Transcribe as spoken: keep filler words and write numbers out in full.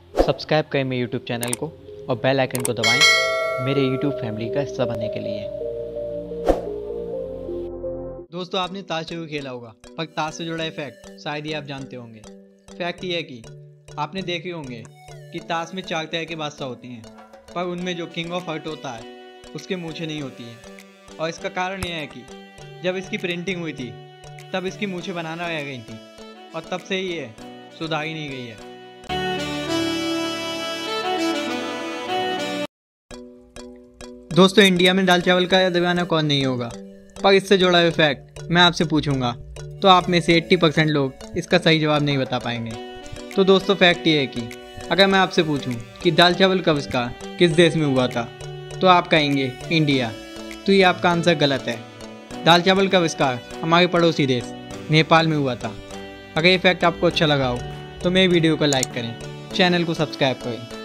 Subscribe करें मेरे YouTube channel को और बेल आइकन को दबाएं मेरे यूट्यूब फैमिली का हिस्सा बनने के लिए। दोस्तों, आपने ताश जरूर खेला होगा, पर ताश से जुड़ा इफेक्ट शायद ही आप जानते होंगे। फैक्ट ये है कि आपने देखे होंगे कि ताश में चार तरह के बादशाह होते हैं, पर उनमें जो किंग ऑफ हार्ट होता है उसके मूछें नहीं होती हैं। और इसका कारण यह है कि जब इसकी प्रिंटिंग हुई थी तब इसकी मूछें बनाना रह गई थी और तब से ही ये सुधारी नहीं गई है। दोस्तों, इंडिया में दाल चावल का दीवाना कौन नहीं होगा, पर इससे जुड़ा हुआ फैक्ट मैं आपसे पूछूंगा तो आप में से अस्सी परसेंट लोग इसका सही जवाब नहीं बता पाएंगे। तो दोस्तों, फैक्ट ये है कि अगर मैं आपसे पूछूं कि दाल चावल का आविष्कार किस देश में हुआ था तो आप कहेंगे इंडिया। तो ये आपका आंसर गलत है। दाल चावल का आविष्कार हमारे पड़ोसी देश नेपाल में हुआ था। अगर ये फैक्ट आपको अच्छा लगा हो तो मेरे वीडियो को लाइक करें, चैनल को सब्सक्राइब करें।